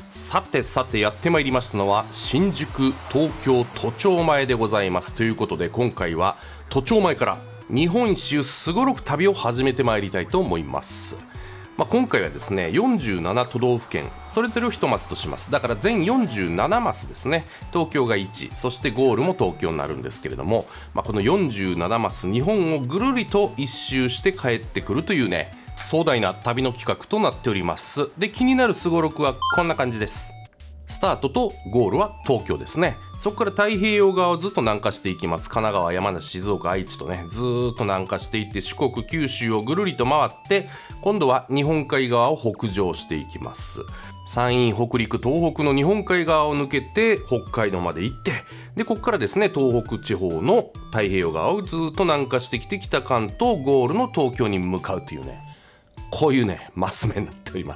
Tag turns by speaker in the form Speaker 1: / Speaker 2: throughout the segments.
Speaker 1: さてさてやってまいりましたのは新宿東京都庁前でございます。ということで今回は都庁前から日本一周すごろく旅を始めてまいりたいと思います。今回はですね47都道府県それぞれを1マスとします。だから全47マスですね。東京が1、そしてゴールも東京になるんですけれども、この47マス日本をぐるりと一周して帰ってくるというね壮大な旅の企画となっております。で、気になるすごろくはこんな感じです。スタートとゴールは東京ですね。そこから太平洋側をずっと南下していきます。神奈川、山梨、静岡、愛知とねずーっと南下していって四国、九州をぐるりと回って今度は日本海側を北上していきます。山陰、北陸、東北の日本海側を抜けて北海道まで行って、でここからですね東北地方の太平洋側をずっと南下してきて北関東ゴールの東京に向かうというね、こういうねマス目になっております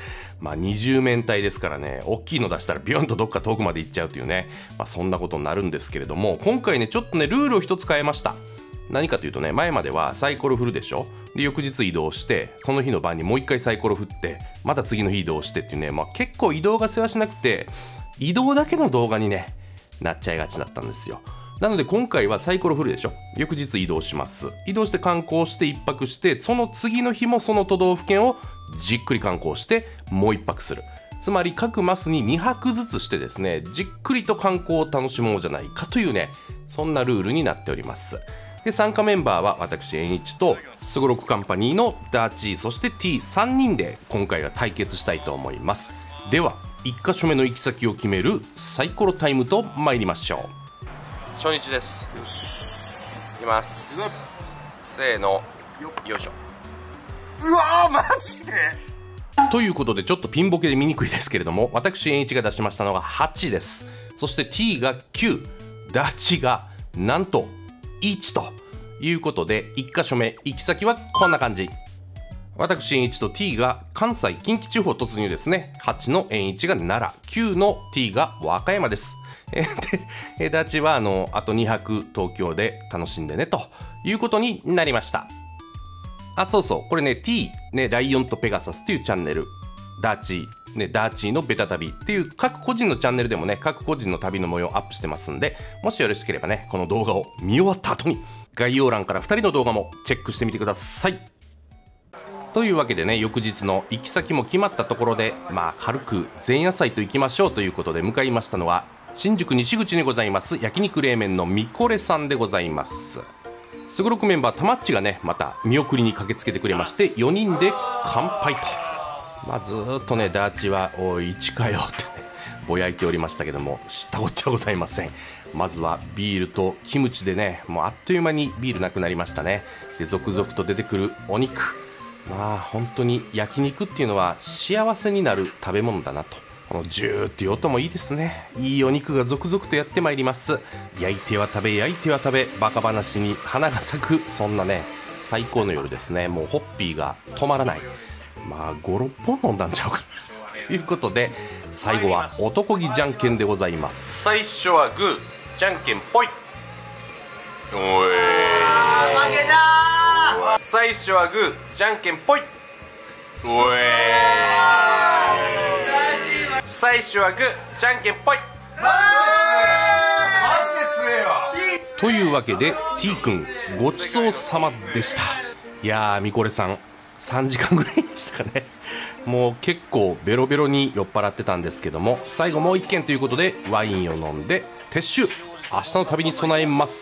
Speaker 1: 。20面体ですからね、大きいの出したらビュンとどっか遠くまで行っちゃうというね、そんなことになるんですけれども、今回ねちょっとねルールを一つ変えました。何かというとね、前まではサイコロ振るでしょ。で翌日移動してその日の晩にもう一回サイコロ振ってまた次の日移動してっていうね、結構移動が世話しなくて移動だけの動画にねなっちゃいがちだったんですよ。なので今回はサイコロ振るでしょ。翌日移動します。移動して観光して1泊して、その次の日もその都道府県をじっくり観光してもう1泊する。つまり各マスに2泊ずつしてですね、じっくりと観光を楽しもうじゃないかというね、そんなルールになっております。で、参加メンバーは私円一とすごろくカンパニーのダーチー、そして T3 人で今回は対決したいと思います。では1カ所目の行き先を決めるサイコロタイムと参りましょう。初日です。よし、いきます。せーの、よいしょ。
Speaker 2: うわーマジで
Speaker 1: ということでちょっとピンボケで見にくいですけれども、私円一が出しましたのが8です。そして T が9、ダチがなんと1ということで、1カ所目行き先はこんな感じ。私円一と T が関西近畿地方突入ですね。8の円一が奈良、9の T が和歌山です。でダチはあと2泊東京で楽しんでねということになりました。そうそう、これね T ねライオンとペガサスというチャンネル、ダーチーねダーチーのベタ旅っていう各個人のチャンネルでもね各個人の旅の模様をアップしてますんで、もしよろしければねこの動画を見終わった後に概要欄から2人の動画もチェックしてみてください。というわけでね、翌日の行き先も決まったところで軽く前夜祭と行きましょうということで向かいましたのは新宿西口にございます焼肉冷麺のみこれさんでございます。すごろくメンバーたまっちがねまた見送りに駆けつけてくれまして、4人で乾杯と、ずーっとねダーチはおい一かよってねぼやいておりましたけども、知ったこっちゃございません。まずはビールとキムチでね、もうあっという間にビールなくなりましたね。で続々と出てくるお肉、本当に焼肉っていうのは幸せになる食べ物だなと。このジューっていう音もいいですね。いいお肉が続々とやってまいります。焼いては食べ焼いては食べ、バカ話に花が咲く、そんなね最高の夜ですね。もうホッピーが止まらない。5、6本飲んだんちゃうかなということで、最後は男気じゃんけんでございます。最初はグーじゃんけんぽい。おい
Speaker 2: 負けたー。
Speaker 1: 最初はグーじゃんけんぽい。おい最初はグーじゃんけんぽい。
Speaker 2: マジで強えよ。
Speaker 1: というわけで T 君ごちそうさまでした。いやーみこれさん3時間ぐらいでしたかね。もう結構ベロベロに酔っ払ってたんですけども、最後もう一軒ということでワインを飲んで撤収、明日の旅に備えます。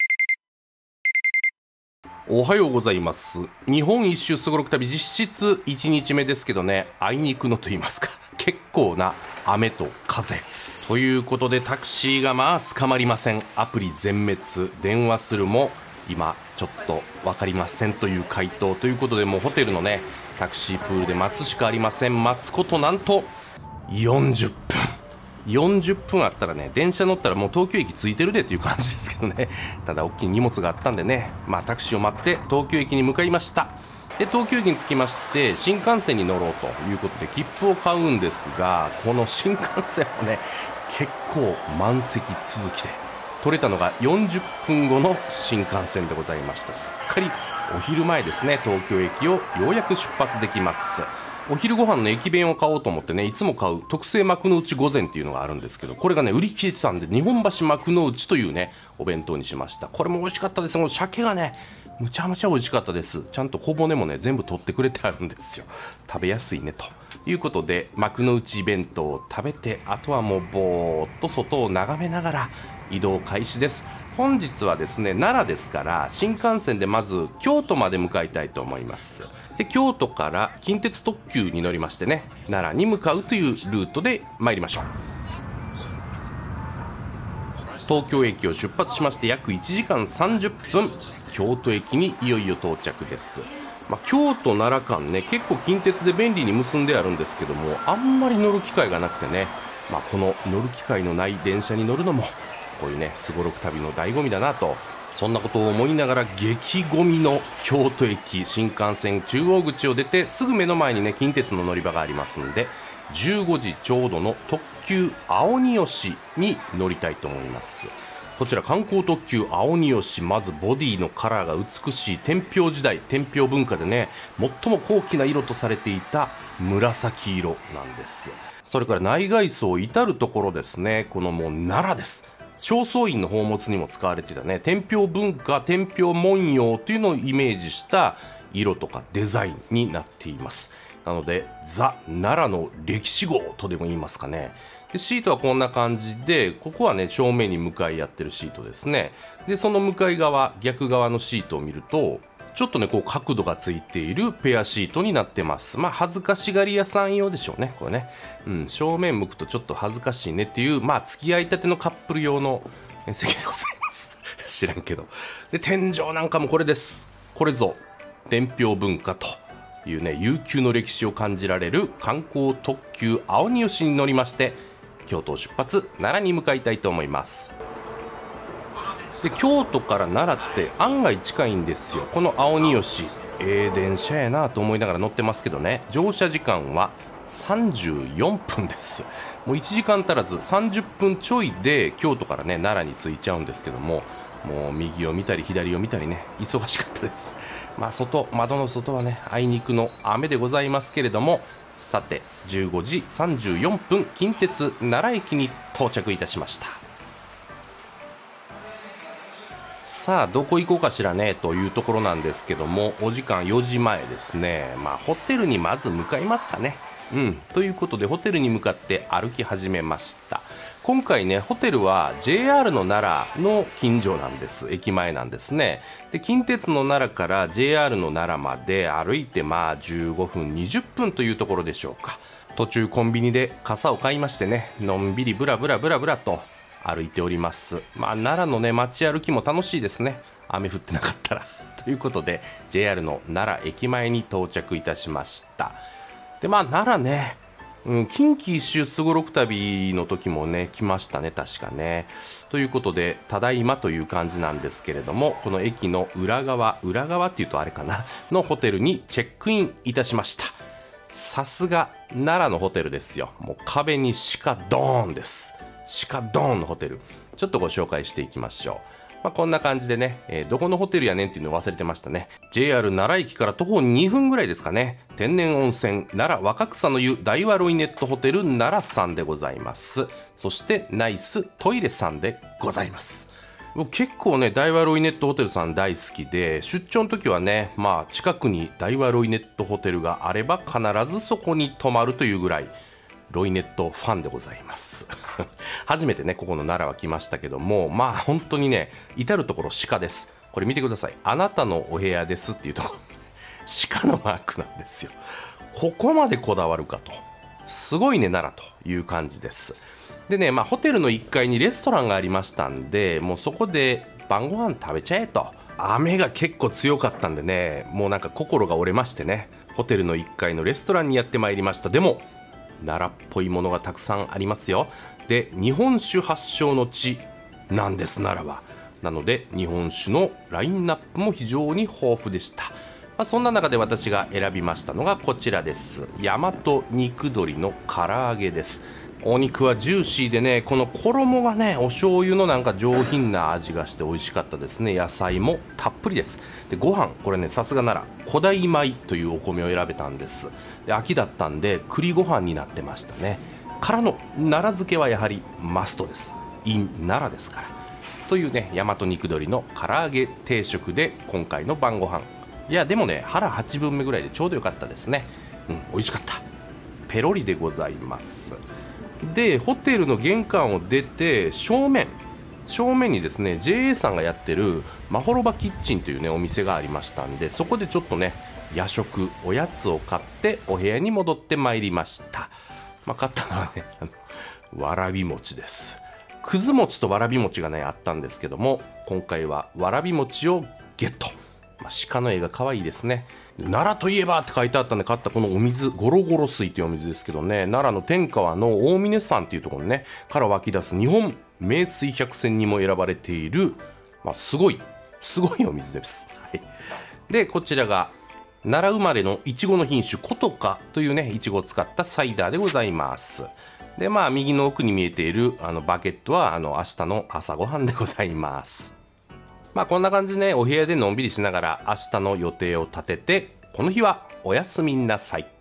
Speaker 1: おはようございます。日本一周すごろく旅実質1日目ですけどね、あいにくのと言いますか結構な雨と風ということで、タクシーが捕まりません。アプリ全滅、電話するも今ちょっと分かりませんという回答ということで、もうホテルのねタクシープールで待つしかありません。待つことなんと40分あったらね、電車乗ったらもう東京駅着いてるでという感じですけどね。ただ大きい荷物があったんでね、タクシーを待って東京駅に向かいました。で東京駅に着きまして新幹線に乗ろうということで切符を買うんですが、この新幹線はね結構満席続きで、取れたのが40分後の新幹線でございました。すっかりお昼前ですね。東京駅をようやく出発できます。 お昼ご飯の駅弁を買おうと思ってね、いつも買う特製幕の内御膳っていうのがあるんですけど、これがね売り切れてたんで、日本橋幕の内というねお弁当にしました。これも美味しかったです。この鮭がねむちゃむちゃ美味しかったです。ちゃんと小骨もね全部取ってくれてあるんですよ。食べやすいねということで、幕の内弁当を食べて、あとはもうぼーっと外を眺めながら移動開始です。本日はですね奈良ですから、新幹線でまず京都まで向かいたいと思います。で京都から近鉄特急に乗りましてね、奈良に向かうというルートで参りましょう。東京駅を出発しまして約1時間30分、京都駅にいよいよ到着です。京都奈良間ね結構近鉄で便利に結んであるんですけども、あんまり乗る機会がなくてね、この乗る機会のない電車に乗るのもこういうねすごろく旅の醍醐味だなと、そんなことを思いながら、激ゴミの京都駅新幹線中央口を出てすぐ目の前にね近鉄の乗り場がありますんで、15時ちょうどの特急青荷吉に乗りたいと思います。こちら観光特急青荷吉、まずボディのカラーが美しい天平時代、天平文化でね最も高貴な色とされていた紫色なんです。それから内外装至る所ですね、このもう奈良です。正倉院の宝物にも使われていたね天平文化、天平文様というのをイメージした色とかデザインになっています。なのでザ・奈良の歴史号とでも言いますかね。でシートはこんな感じで、ここはね正面に向かい合ってるシートですね。でその向かい側、逆側のシートを見るとちょっとねこう角度がついているペアシートになってます。恥ずかしがり屋さん用でしょうねこれね。正面向くとちょっと恥ずかしいねっていう、付き合いたてのカップル用の席でございます知らんけど。で天井なんかもこれです。これぞ天平文化というね悠久の歴史を感じられる観光特急青荷吉に乗りまして、京都を出発、奈良に向かいたいと思います。で京都から奈良って案外近いんですよ。この青荷吉、電車やなと思いながら乗ってますけどね、乗車時間は34分です。もう1時間足らず30分ちょいで京都からね奈良に着いちゃうんですけども、もう右を見たり左を見たりね忙しかったです。窓の外はねあいにくの雨でございますけれども、さて15時34分近鉄奈良駅に到着いたしました。さあどこ行こうかしらねというところなんですけども、お時間4時前ですね。ホテルにまず向かいますかね。ということでホテルに向かって歩き始めました。今回ねホテルは JR の奈良の近所なんです。駅前なんですね。で近鉄の奈良から JR の奈良まで歩いて15分20分というところでしょうか。途中コンビニで傘を買いましてね、のんびりブラブラと歩いております。奈良のね街歩きも楽しいですね、雨降ってなかったらということで JR の奈良駅前に到着いたしました。で奈良ね、近畿一周すごろく旅の時もね来ましたね確かね。ということでただいまという感じなんですけれども、この駅の裏側っていうとあれかなのホテルにチェックインいたしました。さすが奈良のホテルですよ。もう壁に鹿ドーンです。鹿ドーンのホテル、ちょっとご紹介していきましょう。こんな感じでね、どこのホテルやねんっていうのを忘れてましたね。 JR 奈良駅から徒歩2分ぐらいですかね。天然温泉奈良若草の湯大和ロイネットホテル奈良さんでございます。そしてナイストイレさんでございます。僕結構ね大和ロイネットホテルさん大好きで、出張の時はね近くに大和ロイネットホテルがあれば必ずそこに泊まるというぐらいロイネットファンでございます初めてねここの奈良は来ましたけども、本当にね至る所鹿です。これ見てください。あなたのお部屋ですっていうところ鹿のマークなんですよ。ここまでこだわるかと、すごいね奈良という感じです。でねホテルの1階にレストランがありましたんで、もうそこで晩ご飯食べちゃえと。雨が結構強かったんでね、もうなんか心が折れましてね、ホテルの1階のレストランにやってまいりました。でも奈良っぽいものがたくさんありますよ。で日本酒発祥の地なんです奈良は。なので日本酒のラインナップも非常に豊富でした。そんな中で私が選びましたのがこちらです。大和肉鶏の唐揚げです。 お肉はジューシーでね、この衣がね、お醤油のなんか上品な味がして美味しかったですね。野菜もたっぷりです。でご飯、これね、さすが奈良古代米というお米を選べたんです。で秋だったんで栗ご飯になってましたね。からの奈良漬けはやはりマストです。 in 奈良ですからというね、大和肉鶏の唐揚げ定食で今回の晩ご飯。いやでもね、腹8分目ぐらいでちょうどよかったですね。美味しかった。ペロリでございます。でホテルの玄関を出て正面にですね JA さんがやってるまほろばキッチンというねお店がありましたんで、そこでちょっとね夜食おやつを買ってお部屋に戻ってまいりました。買ったのはねわらび餅です。くず餅とわらび餅がねあったんですけども、今回はわらび餅をゲット。鹿の絵が可愛いですね。奈良といえばって書いてあったんで買ったこのお水、ゴロゴロ水というお水ですけどね、奈良の天川の大峰山っていうところねから湧き出す日本名水百選にも選ばれている、すごいお水です、はい、でこちらが奈良生まれのいちごの品種古都華というねいちごを使ったサイダーでございます。で右の奥に見えているバケットは明日の朝ごはんでございます。こんな感じでね、お部屋でのんびりしながら明日の予定を立てて、この日はおやすみなさい。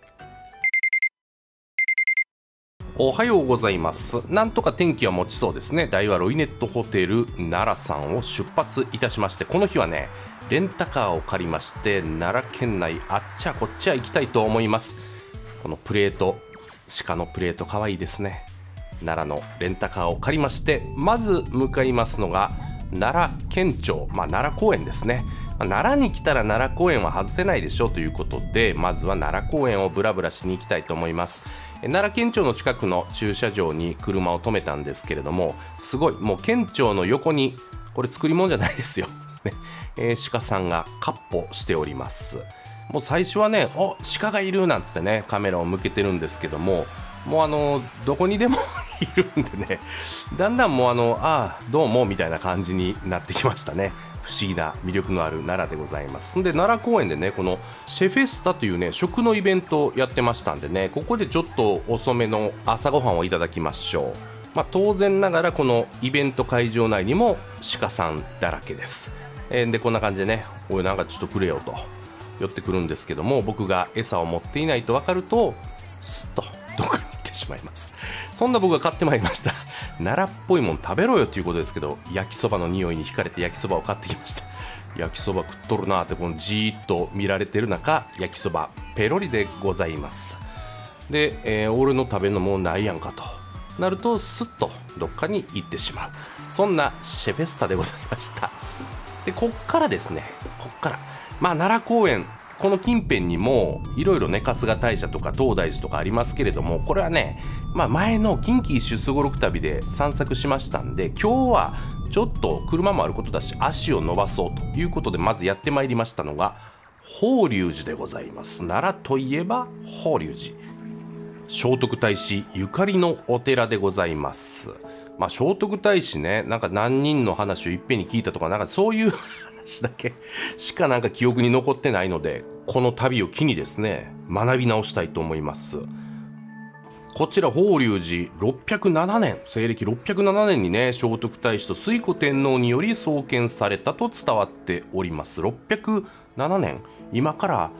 Speaker 1: おはようございます。なんとか天気は持ちそうですね。大和ロイネットホテル奈良さんを出発いたしまして、この日はねレンタカーを借りまして奈良県内あっちゃこっちゃ行きたいと思います。このプレート、鹿のプレートかわいいですね。奈良のレンタカーを借りまして、まず向かいますのが奈良県庁、奈良公園ですね。奈良に来たら奈良公園は外せないでしょうということで、まずは奈良公園をブラブラしに行きたいと思います。奈良県庁の近くの駐車場に車を止めたんですけれども、すごいもう県庁の横に、これ作り物じゃないですよ、鹿さんが闊歩しております。もう最初はね、鹿がいるなんつってねカメラを向けてるんですけども、もうどこにでもいるんでね、だんだんもうどうもみたいな感じになってきましたね。不思議な魅力のある奈良でございます。で奈良公園でねこのシェフェスタというね食のイベントをやってましたんでね、ここでちょっと遅めの朝ごはんをいただきましょう。当然ながらこのイベント会場内にも鹿さんだらけです。でこんな感じでね、おいなんかちょっとくれよと寄ってくるんですけども、僕が餌を持っていないと分かるとスッとどこに行ってしまいます。そんな僕が買ってまいりました奈良っぽいもん食べろよということですけど、焼きそばの匂いに惹かれて焼きそばを買ってきました。焼きそば食っとるなってこのじーっと見られてる中、焼きそばペロリでございます。で、俺の食べるのもうないやんかとなるとスッとどっかに行ってしまう、そんなシェフェスタでございました。でこっからですね、奈良公園この近辺にもいろいろね春日大社とか東大寺とかありますけれども、これはね、前の近畿一周すごろく旅で散策しましたんで、今日はちょっと車もあることだし足を伸ばそうということで、まずやってまいりましたのが法隆寺でございます。奈良といえば法隆寺、聖徳太子ゆかりのお寺でございます。聖徳太子ね、なんか何人の話をいっぺんに聞いたとか、なんかそういう話だけしかなんか記憶に残ってないので、この旅を機にですね学び直したいと思います。こちら法隆寺607年、西暦607年にね聖徳太子と推古天皇により創建されたと伝わっております。607年、今から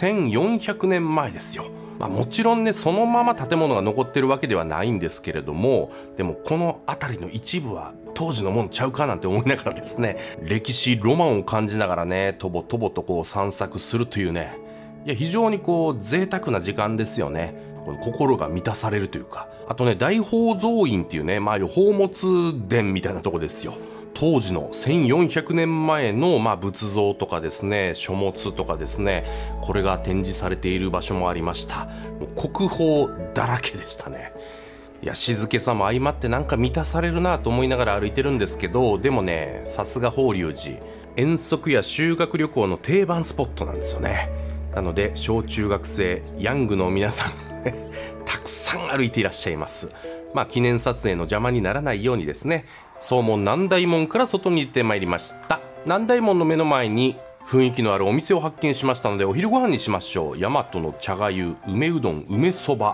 Speaker 1: 1400年前ですよ。もちろんねそのまま建物が残ってるわけではないんですけれども、でもこの辺りの一部は当時のもんちゃうかなんて思いながらですね、歴史ロマンを感じながらねとぼとぼとこう散策するというね、非常に贅沢な時間ですよね。心が満たされるというか、あとね大宝蔵院っていうね、宝物殿みたいなとこですよ。当時の1400年前の仏像とかですね、書物とかですね、これが展示されている場所もありました。もう国宝だらけでしたね。静けさも相まってなんか満たされるなと思いながら歩いてるんですけど、でもねさすが法隆寺、遠足や修学旅行の定番スポットなんですよね。なので小中学生ヤングの皆さんたくさん歩いていらっしゃいます。記念撮影の邪魔にならないようにですね、総門南大門から外に出てまいりました。南大門の目の前に雰囲気のあるお店を発見しましたので、お昼ご飯にしましょう。大和の茶がゆ、梅うどん、梅そば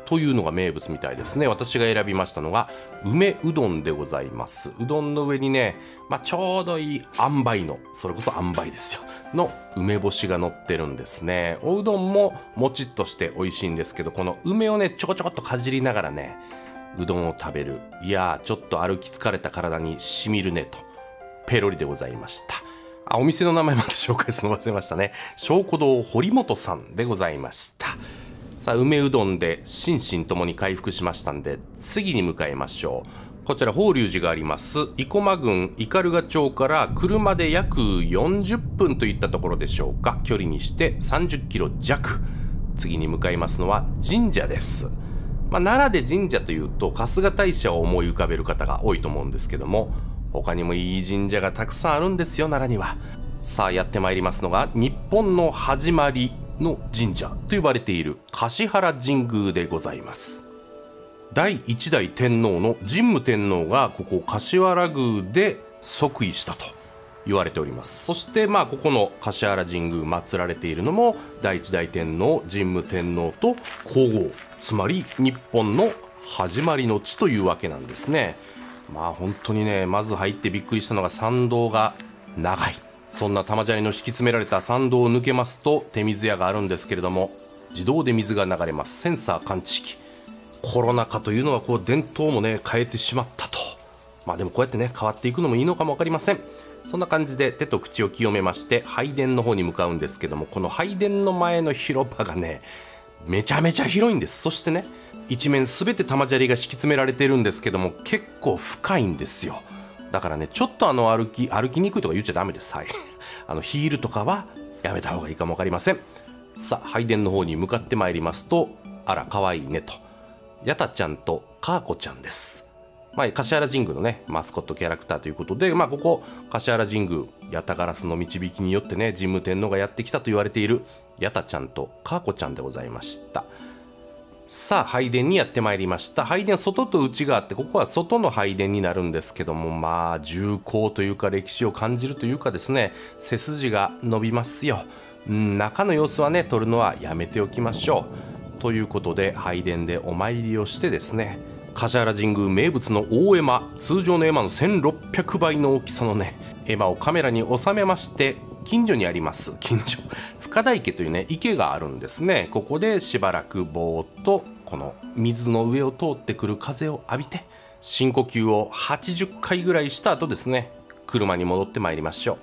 Speaker 1: というのが名物みたいですね。私が選びましたのが梅うどんでございます。うどんの上にね、ちょうどいい塩梅の、それこそ塩梅ですよの梅干しが乗ってるんですね。おうどんももちっとして美味しいんですけど、この梅をねちょこちょこっとかじりながらねうどんを食べる、いやーちょっと歩き疲れた体にしみるねとペロリでございました。お店の名前まで紹介するの忘れましたね。小古堂堀本さんでございました。さあ梅うどんで心身ともに回復しましたんで、次に向かいましょう。こちら法隆寺があります生駒郡斑鳩町から車で約40分といったところでしょうか。距離にして30キロ弱。次に向かいますのは神社です。奈良で神社というと春日大社を思い浮かべる方が多いと思うんですけども、他にもいい神社がたくさんあるんですよ、奈良には。さあやってまいりますのが日本の始まりの神社と呼ばれている橿原神宮でございます。第一代天皇の神武天皇がここ橿原宮で即位したと言われております。そしてここの橿原神宮祀られているのも第一代天皇神武天皇と皇后、つまり日本の始まりの地というわけなんですね。本当にね、まず入ってびっくりしたのが参道が長い。そんな玉砂利の敷き詰められた参道を抜けますと手水屋があるんですけれども、自動で水が流れます。センサー感知器。コロナ禍というのは伝統もね変えてしまったと。でもこうやってね変わっていくのもいいのかも分かりません。そんな感じで手と口を清めまして拝殿の方に向かうんですけども、この拝殿の前の広場がねめちゃめちゃ広いんです。そしてね一面すべて玉砂利が敷き詰められてるんですけども、結構深いんですよ。だからねちょっと歩きにくいとか言っちゃダメです。はいヒールとかはやめた方がいいかも分かりません。さあ拝殿の方に向かってまいりますと、あら可愛いねとやたちゃんとかーこちゃんです。橿原神宮のねマスコットキャラクターということで、ここ橿原神宮八田ガラスの導きによってね神武天皇がやってきたと言われているやたちゃんとかーこちゃんでございました。さあ拝殿にやってまいりました。拝殿外と内があって、ここは外の拝殿になるんですけども、重厚というか歴史を感じるというかですね、背筋が伸びますよ。中の様子はね撮るのはやめておきましょう。ということで拝殿でお参りをしてですね、橿原神宮名物の大絵馬、通常の絵馬の1600倍の大きさのね絵馬をカメラに収めまして、近所にあります深田池というね池があるんですね。ここでしばらくぼーっとこの水の上を通ってくる風を浴びて深呼吸を80回ぐらいした後ですね、車に戻ってまいりましょう。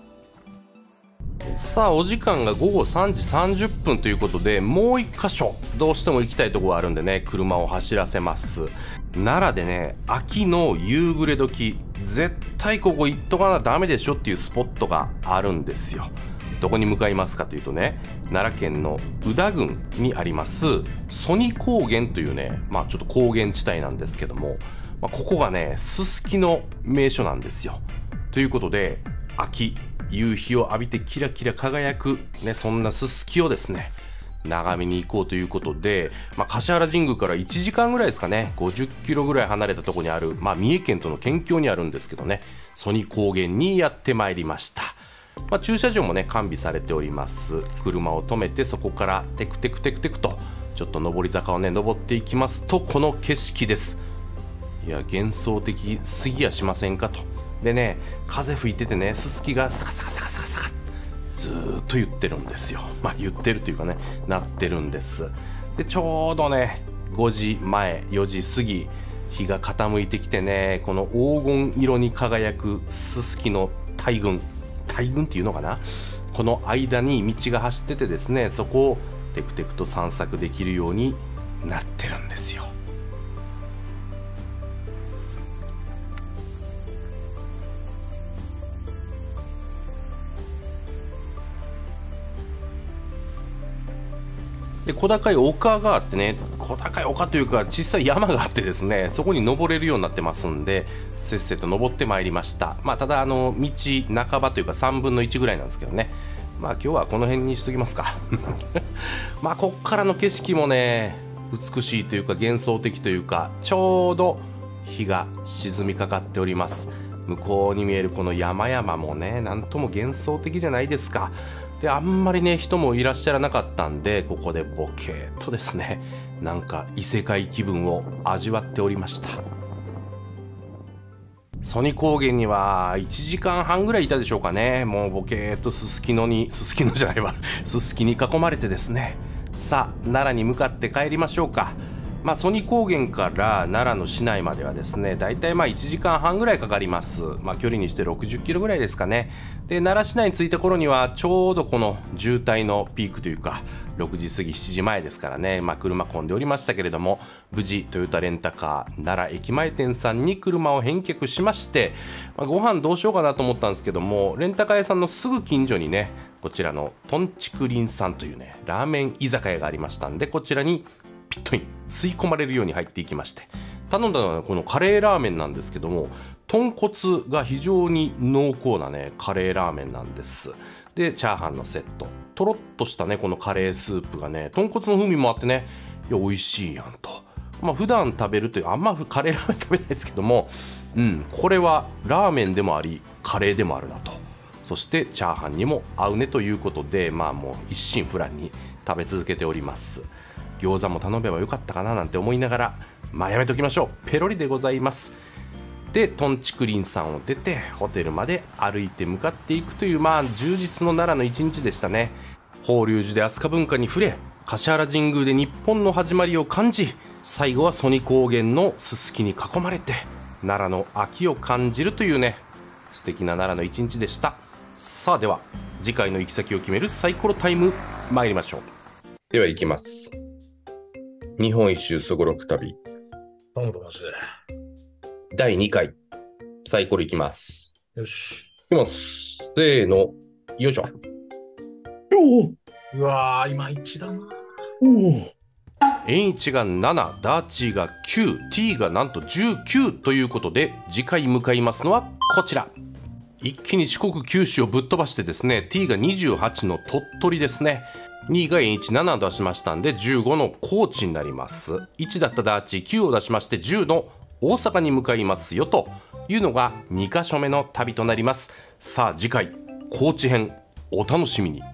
Speaker 1: さあお時間が午後3時30分ということで、もう一箇所どうしても行きたいところがあるんでね車を走らせます。奈良でね秋の夕暮れ時絶対ここ行っとかなダメでしょっていうスポットがあるんですよ。どこに向かいますかというとね、奈良県の宇田郡にあります曽爾高原というねちょっと高原地帯なんですけども、ここがねすすきの名所なんですよ。ということで秋夕日を浴びてキラキラ輝く、そんなすすきをですね眺めに行こうということで、橿原神宮から1時間ぐらいですかね、50キロぐらい離れたところにある、三重県との県境にあるんですけどね、曽爾高原にやってまいりました。駐車場もね完備されております。車を止めてそこからテクテクテクテクとちょっと上り坂をね登っていきますと、この景色です。いや幻想的すぎやしませんかと。でね風吹いててねすすきがサカサカサカサカサカずーっと言ってるんですよ。言ってるというかねなってるんです。でちょうどね5時前4時過ぎ日が傾いてきてね、この黄金色に輝くすすきの大群っていうのかな、この間に道が走っててですね、そこをテクテクと散策できるようになってるんですよ。で小高い丘があってね、小高い丘というか小さい山があってですね、そこに登れるようになってますんで、せっせと登ってまいりました。ただ道半ばというか3分の1ぐらいなんですけどね、今日はこの辺にしときますかこっからの景色もね美しいというか幻想的というか、ちょうど日が沈みかかっております。向こうに見えるこの山々もねなんとも幻想的じゃないですか。 であんまりね人もいらっしゃらなかったんで、ここでボケーっとですね、なんか異世界気分を味わっておりました。曽根高原には1時間半ぐらいいたでしょうかね。もうボケーっとすすきのに囲まれてですね、さあ奈良に向かって帰りましょうか。曽根高原から奈良の市内まではですね、だいたい1時間半ぐらいかかります。距離にして60キロぐらいですかね。で奈良市内に着いた頃にはちょうどこの渋滞のピークというか、6時過ぎ7時前ですからね、車混んでおりましたけれども、無事トヨタレンタカー奈良駅前店さんに車を返却しまして、ご飯どうしようかなと思ったんですけども、レンタカー屋さんのすぐ近所にね、こちらのとんちくりんさんというねラーメン居酒屋がありましたんで、こちらにピットイン吸い込まれるように入っていきまして、頼んだのはこのカレーラーメンなんですけども、豚骨が非常に濃厚なねカレーラーメンなんです。でチャーハンのセット、とろっとしたねこのカレースープがね、豚骨の風味もあってね、いや美味しいやんと。普段食べるという、あんまカレーラーメン食べないですけども、これはラーメンでもありカレーでもあるなと。そしてチャーハンにも合うねということで、もう一心不乱に食べ続けております。餃子も頼めばよかったかななんて思いながら、やめときましょう、ペロリでございます。でとんちくりんさんを出てホテルまで歩いて向かっていくという、充実の奈良の一日でしたね。法隆寺で飛鳥文化に触れ、橿原神宮で日本の始まりを感じ、最後は曽根高原のすすきに囲まれて奈良の秋を感じるというね、素敵な奈良の一日でした。さあでは次回の行き先を決めるサイコロタイム参りましょう。では行きます。日本一周すごろく旅第2回サイコロいきます。
Speaker 2: よし。
Speaker 1: いきます。せーの、よいしょ。
Speaker 2: うわー、今一だな。
Speaker 1: 円1が7、ダーチーが9、T がなんと19ということで、次回向かいますのはこちら。一気に四国九州をぶっ飛ばしてですね、 T が28の鳥取ですね。2位が円1、7を出しましたんで15の高知になります。1だったダーチー9を出しまして10の大阪に向かいますよというのが2カ所目の旅となります。さあ次回高知編お楽しみに。